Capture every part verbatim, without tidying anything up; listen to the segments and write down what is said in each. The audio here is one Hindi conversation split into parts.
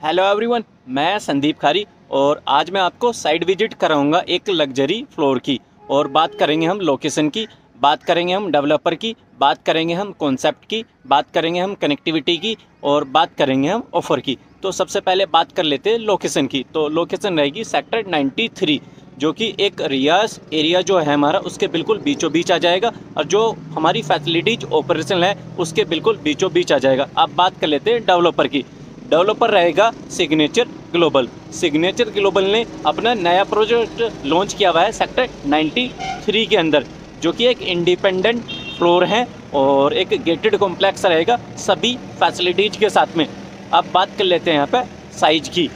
हेलो एवरीवन, मैं संदीप खारी और आज मैं आपको साइट विजिट कराऊंगा एक लग्जरी फ्लोर की। और बात करेंगे हम लोकेशन की, बात करेंगे हम डेवलपर की, बात करेंगे हम कॉन्सेप्ट की, बात करेंगे हम कनेक्टिविटी की और बात करेंगे हम ऑफ़र की। तो सबसे पहले बात कर लेते हैं लोकेशन की। तो लोकेशन रहेगी सेक्टर नाइन्टी थ्री, जो कि एक रियाज एरिया जो है हमारा उसके बिल्कुल बीचों बीच आ जाएगा और जो हमारी फैसिलिटीज ऑपरेशन है उसके बिल्कुल बीचों बीच आ जाएगा। अब बात कर लेते हैं डेवलपर की। डेवलपर रहेगा सिग्नेचर ग्लोबल। सिग्नेचर ग्लोबल ने अपना नया प्रोजेक्ट लॉन्च किया हुआ है सेक्टर नाइन्टी थ्री के अंदर, जो कि एक इंडिपेंडेंट फ्लोर है और एक गेटेड कॉम्प्लेक्स रहेगा सभी फैसिलिटीज के साथ में। अब बात कर लेते हैं यहाँ पे साइज की।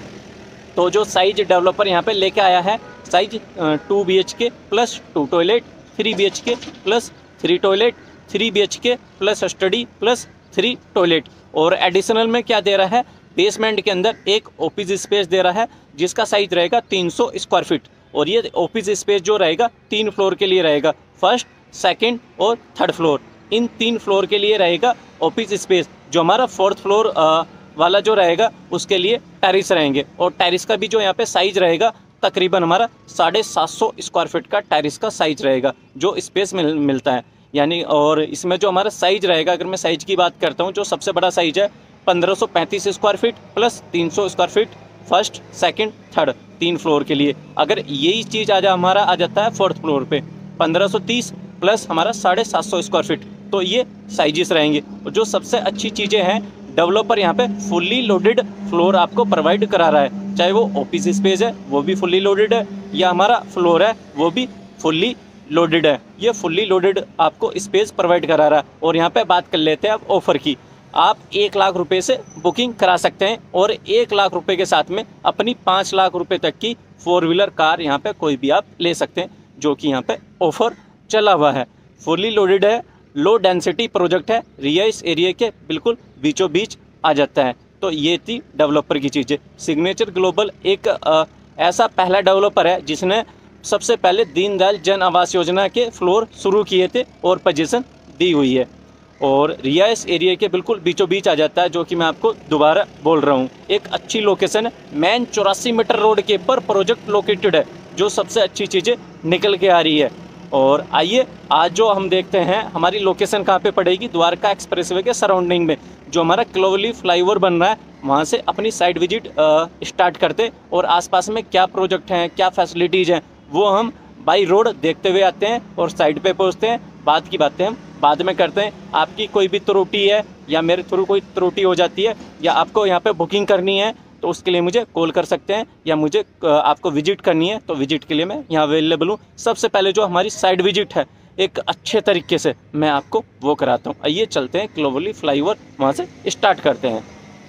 तो जो साइज डेवलपर यहाँ पे लेके आया है, size two B H K plus two toilet, three B H K plus three toilet, three B H K plus study plus three toilet. और एडिशनल में क्या दे रहा है, बेसमेंट के अंदर एक ऑफिस स्पेस दे रहा है जिसका साइज रहेगा तीन सौ स्क्वायर फीट। और ये ऑफिस स्पेस जो रहेगा तीन फ्लोर के लिए रहेगा, फर्स्ट, सेकंड और थर्ड फ्लोर। इन तीन फ्लोर के लिए रहेगा ऑफिस स्पेस। जो हमारा फोर्थ फ्लोर वाला जो रहेगा उसके लिए टेरिस रहेंगे और टेरिस का भी जो यहाँ पे साइज रहेगा तकरीबन हमारा साढ़े सात सौ स्क्वायर फीट का टेरिस का साइज रहेगा जो स्पेस मिल, मिलता है यानी। और इसमें जो हमारा साइज रहेगा, अगर मैं साइज की बात करता हूँ, जो सबसे बड़ा साइज है पंद्रह सौ पैंतीस स्क्वायर फीट प्लस तीन सौ square feet, first, second, third, तीन फ्लोर के लिए। अगर यही चीज़ आज हमारा आ जाता है फोर्थ फ्लोर पे पंद्रह सौ तीस प्लस हमारा साढ़े सात सौ स्क्वायर फीट, तो ये साइजेस रहेंगे। और जो सबसे अच्छी चीज़ें हैं, डेवलपर यहाँ पे फुल्ली लोडेड फ्लोर आपको प्रोवाइड करा रहा है। चाहे वो ऑफिस स्पेस है वो भी फुल्ली लोडेड है, या हमारा फ्लोर है वो भी फुल्ली लोडेड है। ये फुल्ली लोडेड आपको स्पेस प्रोवाइड करा रहा है। और यहाँ पे बात कर लेते हैं अब ऑफ़र की। आप एक लाख रुपए से बुकिंग करा सकते हैं और एक लाख रुपए के साथ में अपनी पाँच लाख रुपए तक की फोर व्हीलर कार यहाँ पे कोई भी आप ले सकते हैं, जो कि यहाँ पे ऑफ़र चला हुआ है। फुल्ली लोडेड है, लो डेंसिटी प्रोजेक्ट है, रिहाइश एरिया के बिल्कुल बीचों बीच आ जाता है। तो ये थी डेवलपर की चीज़ें। सिग्नेचर ग्लोबल एक आ, ऐसा पहला डेवलपर है जिसने सबसे पहले दीनदयाल जन आवास योजना के फ्लोर शुरू किए थे और पोजीशन दी हुई है और रिहाइश एरिया के बिल्कुल बीचों बीच आ जाता है, जो कि मैं आपको दोबारा बोल रहा हूँ। एक अच्छी लोकेशन है, मेन चौरासी मीटर रोड के ऊपर प्रोजेक्ट लोकेटेड है, जो सबसे अच्छी चीज़ें निकल के आ रही है। और आइए आज जो हम देखते हैं हमारी लोकेशन कहाँ पे पड़ेगी, द्वारका एक्सप्रेसवे के सराउंडिंग में जो हमारा क्लोवली फ्लाईओवर बन रहा है, वहाँ से अपनी साइट विजिट स्टार्ट करते और आसपास में क्या प्रोजेक्ट हैं, क्या फैसिलिटीज़ हैं, वो हम बाई रोड देखते हुए आते हैं और साइट पे पहुँचते हैं। बाद की बातें हम बाद में करते हैं। आपकी कोई भी त्रुटि है या मेरे थ्रू कोई त्रुटि हो जाती है या आपको यहाँ पे बुकिंग करनी है तो उसके लिए मुझे कॉल कर सकते हैं, या मुझे आपको विजिट करनी है तो विजिट के लिए मैं यहाँ अवेलेबल हूँ। सबसे पहले जो हमारी साइट विजिट है एक अच्छे तरीके से मैं आपको वो कराता हूँ। आइए चलते हैं क्लोवली फ्लाईओवर, वहाँ से स्टार्ट करते हैं।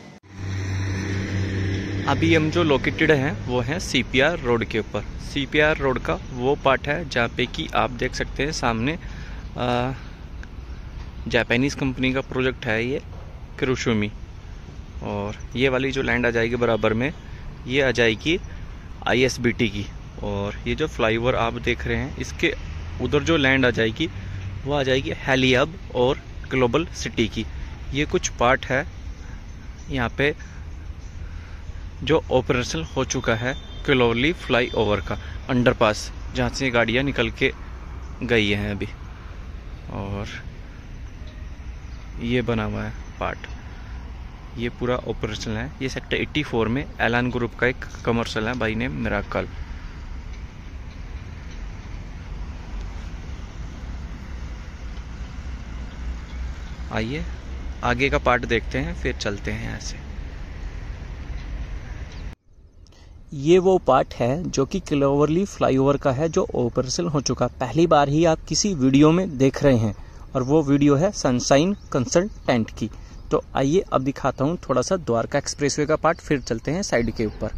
अभी हम जो लोकेटेड हैं वो हैं सी पी आर रोड के ऊपर। सी पी आर रोड का वो पार्ट है जहाँ पे कि आप देख सकते हैं सामने जापानीज़ कंपनी का प्रोजेक्ट है ये कुरोशिमी। और ये वाली जो लैंड आ जाएगी बराबर में, ये आ जाएगी आई एस बी टी की। और ये जो फ्लाईओवर आप देख रहे हैं इसके उधर जो लैंड आ जाएगी वो आ जाएगी हेली हब और ग्लोबल सिटी की। ये कुछ पार्ट है यहाँ पे जो ऑपरेशनल हो चुका है क्लोवली फ्लाईओवर का अंडरपास, जहाँ से गाड़ियाँ निकल के गई हैं अभी। और ये बना हुआ है पार्ट, ये पूरा ऑपरेशनल है। ये सेक्टर चौरासी में एलान ग्रुप का एक कमर्शियल है बाई नेम मिराकल। आइए आगे का पार्ट देखते हैं, फिर चलते हैं यहाँ से। ये वो पार्ट है जो कि क्लोवली फ्लाईओवर का है जो ऑपरेशनल हो चुका। पहली बार ही आप किसी वीडियो में देख रहे हैं और वो वीडियो है सनशाइन कंसल्टेंट की। तो आइए अब दिखाता हूँ थोड़ा सा द्वारका एक्सप्रेसवे का पार्ट, फिर चलते हैं साइड के ऊपर।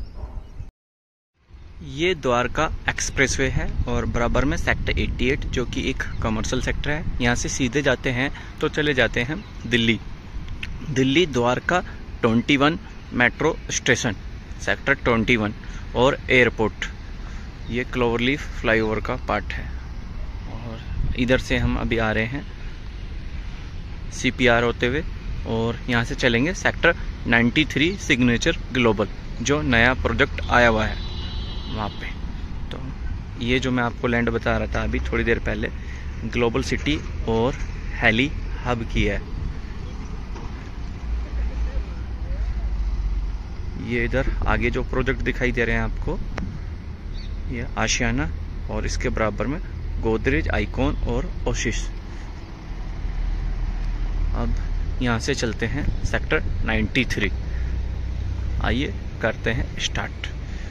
ये द्वारका एक्सप्रेसवे है और बराबर में सेक्टर अट्ठासी जो कि एक कमर्शियल सेक्टर है। यहाँ से सीधे जाते हैं तो चले जाते हैं दिल्ली। दिल्ली द्वारका इक्कीस मेट्रो स्टेशन, सेक्टर इक्कीस और एयरपोर्ट। ये क्लोवली फ्लाईओवर का पार्ट है। और इधर से हम अभी आ रहे हैं सी पी आर होते हुए और यहाँ से चलेंगे sector ninety three Signature Global, जो नया प्रोजेक्ट आया हुआ है वहाँ पे। तो ये जो मैं आपको लैंड बता रहा था अभी थोड़ी देर पहले, ग्लोबल सिटी और हेली हब की है। ये इधर आगे जो प्रोजेक्ट दिखाई दे रहे हैं आपको, ये आशियाना, और इसके बराबर में गोदरेज, आइकॉन और ओशिस। अब यहाँ से चलते हैं सेक्टर नाइन्टी थ्री। आइए करते हैं स्टार्ट।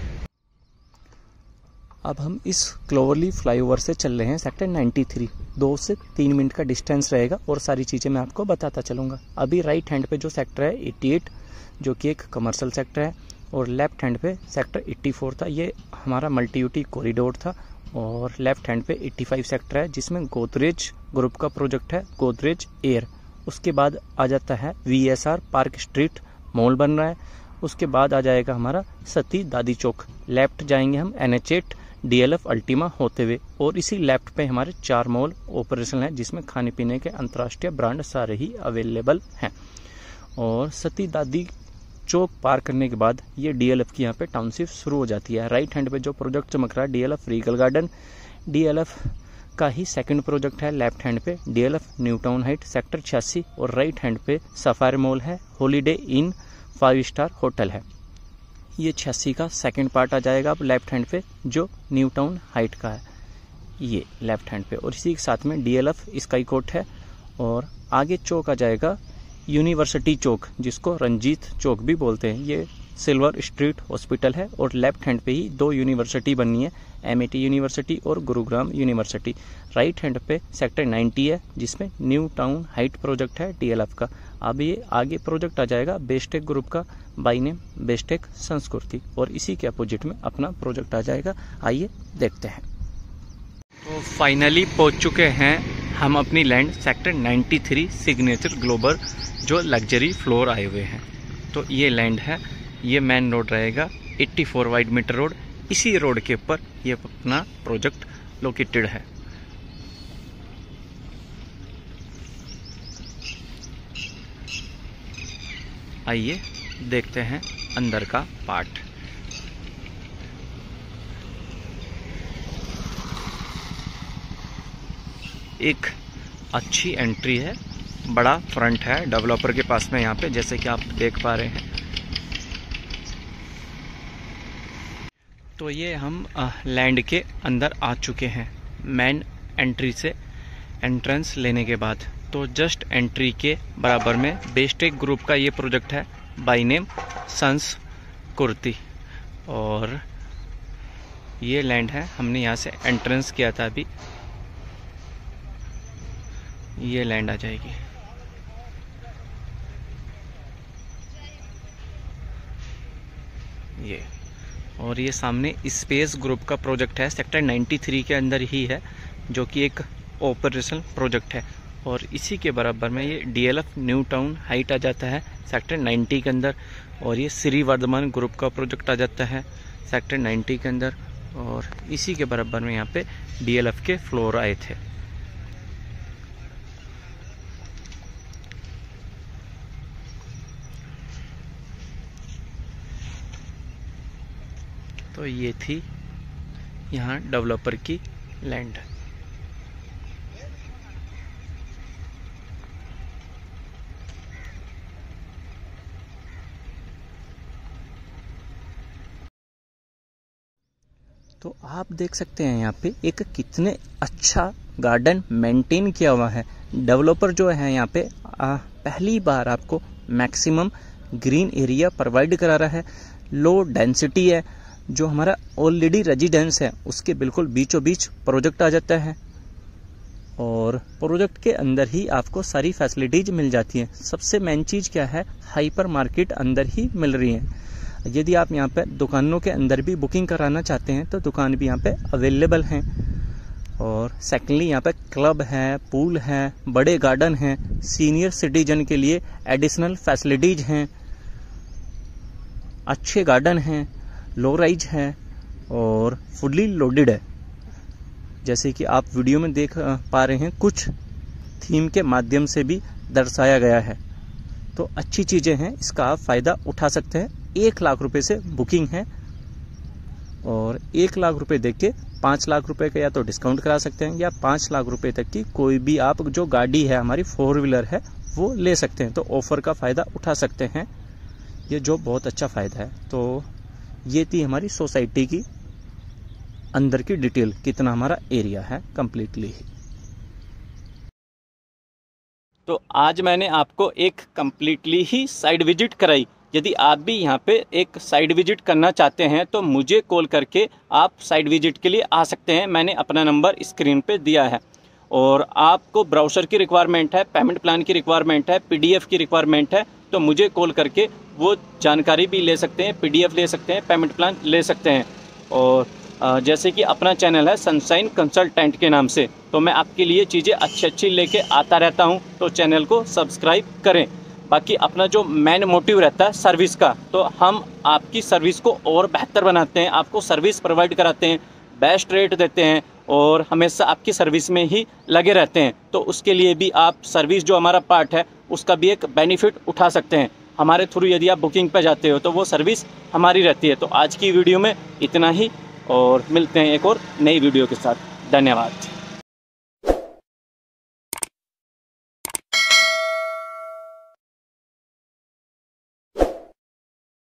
अब हम इस क्लोवरली फ्लाईओवर से चल रहे हैं सेक्टर नाइन्टी थ्री। दो से तीन मिनट का डिस्टेंस रहेगा और सारी चीज़ें मैं आपको बताता चलूँगा। अभी राइट हैंड पे जो सेक्टर है एट्टी एट, जो कि एक कमर्शियल सेक्टर है, और लेफ्ट हैंड पे सेक्टर एट्टी फोर था, ये हमारा मल्टी यूटी कॉरिडोर था। और लेफ्ट हैंड पे एट्टी फाइव सेक्टर है जिसमें गोदरेज ग्रुप का प्रोजेक्ट है, गोदरेज एयर। उसके बाद आ जाता है V S R park street, mall बन रहा है। उसके बाद आ जाएगा हमारा सती दादी चौक। लेफ्ट जाएंगे हम N H eight D L F Ultima होते हुए, और इसी लेफ्ट पे हमारे चार मॉल ऑपरेशन है जिसमें खाने पीने के अंतर्राष्ट्रीय ब्रांड सारे ही अवेलेबल हैं। और सती दादी चौक पार करने के बाद ये डी एल एफ की यहाँ पे टाउनशिप शुरू हो जाती है। राइट हैंड पे जो प्रोजेक्ट चमक रहा है D L F Regal Garden, D L F का ही सेकंड प्रोजेक्ट है। लेफ्ट हैंड पे D L F New Town Height sector छियासी, और राइट हैंड पे सफारी मॉल है, Holiday Inn five star hotel है। ये छियासी का सेकंड पार्ट आ जाएगा अब लेफ्ट हैंड पे, जो न्यू टाउन हाइट का है, ये लेफ्ट हैंड पे। और इसी के साथ में D L F Sky Court है। और आगे चौक आ जाएगा यूनिवर्सिटी चौक, जिसको रंजीत चौक भी बोलते हैं। ये सिल्वर स्ट्रीट हॉस्पिटल है, और लेफ्ट हैंड पे ही दो यूनिवर्सिटी बननी है, एम ए टी यूनिवर्सिटी और गुरुग्राम यूनिवर्सिटी। राइट हैंड पे सेक्टर नाइन्टी है जिसमें न्यू टाउन हाइट प्रोजेक्ट है डी एल एफ का। अब ये आगे प्रोजेक्ट आ जाएगा बेस्टेक ग्रुप का, बाई नेम बेस्टेक संस्कृति, और इसी के अपोजिट में अपना प्रोजेक्ट आ जाएगा। आइए देखते हैं। तो फाइनली पहुंच चुके हैं हम अपनी land sector ninety three Signature Global, जो लग्जरी फ्लोर आए हुए हैं। तो ये लैंड है, ये मेन रोड रहेगा eighty four wide metre road. इसी रोड के ऊपर ये अपना प्रोजेक्ट लोकेटेड है। आइए देखते हैं अंदर का पार्ट। एक अच्छी एंट्री है, बड़ा फ्रंट है डेवलपर के पास में यहाँ पे, जैसे कि आप देख पा रहे हैं। तो ये हम लैंड के अंदर आ चुके हैं मेन एंट्री से एंट्रेंस लेने के बाद। तो जस्ट एंट्री के बराबर में बेस्टेक ग्रुप का ये प्रोजेक्ट है, बाई नेम सन्स कुर्ती। और ये लैंड है, हमने यहाँ से एंट्रेंस किया था अभी। ये लैंड आ जाएगी। ये और ये सामने स्पेस ग्रुप का प्रोजेक्ट है, सेक्टर नाइन्टी थ्री के अंदर ही है, जो कि एक ऑपरेशनल प्रोजेक्ट है। और इसी के बराबर में ये D L F New Town Height आ जाता है सेक्टर नाइन्टी के अंदर। और ये श्री वर्धमान ग्रुप का प्रोजेक्ट आ जाता है सेक्टर नाइन्टी के अंदर। और इसी के बराबर में यहाँ पे डी एल एफ के फ्लोर आए थे। तो ये थी यहाँ डेवलपर की लैंड। तो आप देख सकते हैं यहाँ पे एक कितने अच्छा गार्डन मेंटेन किया हुआ है। डेवलपर जो है यहाँ पे आ, पहली बार आपको मैक्सिमम ग्रीन एरिया प्रोवाइड करा रहा है। लो डेंसिटी है, जो हमारा ऑलरेडी रेजिडेंस है उसके बिल्कुल बीचों बीच प्रोजेक्ट आ जाता है। और प्रोजेक्ट के अंदर ही आपको सारी फैसिलिटीज मिल जाती हैं। सबसे मेन चीज़ क्या है, हाइपर मार्केट अंदर ही मिल रही है। यदि आप यहाँ पे दुकानों के अंदर भी बुकिंग कराना चाहते हैं तो दुकान भी यहाँ पे अवेलेबल हैं। और सेकेंडली यहाँ पे क्लब है, पूल है, बड़े गार्डन हैं, सीनियर सिटीजन के लिए एडिशनल फैसिलिटीज हैं, अच्छे गार्डन हैं, लो राइज है और फुल्ली लोडेड है। जैसे कि आप वीडियो में देख पा रहे हैं, कुछ थीम के माध्यम से भी दर्शाया गया है। तो अच्छी चीज़ें हैं, इसका आप फ़ायदा उठा सकते हैं। एक लाख रुपए से बुकिंग है और एक लाख रुपए देख के पाँच लाख रुपए का या तो डिस्काउंट करा सकते हैं या पाँच लाख रुपए तक की कोई भी आप जो गाड़ी है हमारी फोर व्हीलर है वो ले सकते हैं। तो ऑफ़र का फ़ायदा उठा सकते हैं, ये जो बहुत अच्छा फ़ायदा है। तो ये थी हमारी सोसाइटी की अंदर की डिटेल, कितना हमारा एरिया है कम्प्लीटली। तो आज मैंने आपको एक कम्प्लीटली ही साइड विजिट कराई। यदि आप भी यहाँ पे एक साइड विजिट करना चाहते हैं तो मुझे कॉल करके आप साइड विजिट के लिए आ सकते हैं। मैंने अपना नंबर स्क्रीन पे दिया है। और आपको ब्राउज़र की रिक्वायरमेंट है, पेमेंट प्लान की रिक्वायरमेंट है, पीडीएफ की रिक्वायरमेंट है, तो मुझे कॉल करके वो जानकारी भी ले सकते हैं, पीडीएफ ले सकते हैं, पेमेंट प्लान ले सकते हैं। और जैसे कि अपना चैनल है सनशाइन कंसल्टेंट के नाम से, तो मैं आपके लिए चीज़ें अच्छी अच्छी लेके आता रहता हूं, तो चैनल को सब्सक्राइब करें। बाकी अपना जो मेन मोटिव रहता है सर्विस का, तो हम आपकी सर्विस को और बेहतर बनाते हैं, आपको सर्विस प्रोवाइड कराते हैं, बेस्ट रेट देते हैं और हमेशा आपकी सर्विस में ही लगे रहते हैं। तो उसके लिए भी आप सर्विस जो हमारा पार्ट है उसका भी एक बेनिफिट उठा सकते हैं। हमारे थ्रू यदि आप बुकिंग पे जाते हो तो वो सर्विस हमारी रहती है। तो आज की वीडियो में इतना ही और मिलते हैं एक और नई वीडियो के साथ। धन्यवाद।